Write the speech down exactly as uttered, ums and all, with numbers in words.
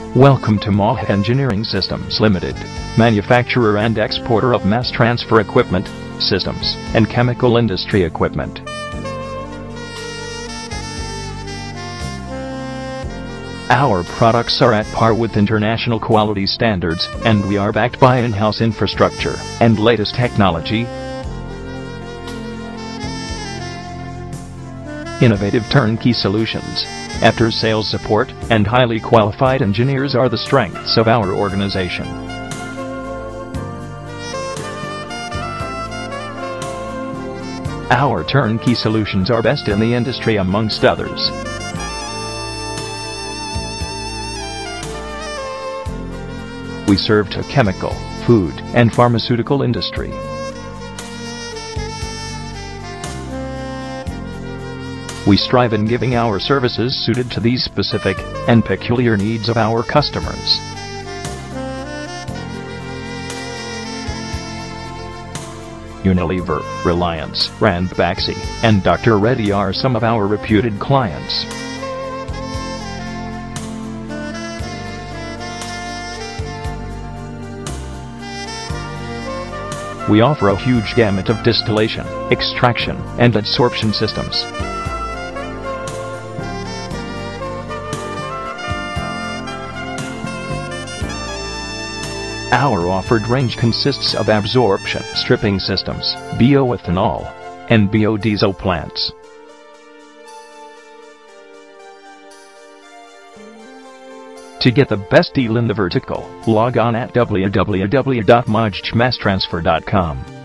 Welcome to M A H Engineering Systems Limited, manufacturer and exporter of mass transfer equipment, systems, and chemical industry equipment. Our products are at par with international quality standards, and we are backed by in-house infrastructure and latest technology. Innovative turnkey solutions, after-sales support, and highly qualified engineers are the strengths of our organization. Our turnkey solutions are best in the industry amongst others. We serve to chemical, food, and pharmaceutical industry. We strive in giving our services suited to these specific and peculiar needs of our customers. Unilever, Reliance, Ranbaxy, and Doctor Reddy are some of our reputed clients. We offer a huge gamut of distillation, extraction, and adsorption systems. Our offered range consists of absorption stripping systems, bioethanol, and biodiesel plants. To get the best deal in the vertical, log on at w w w dot m a h mass transfer dot com.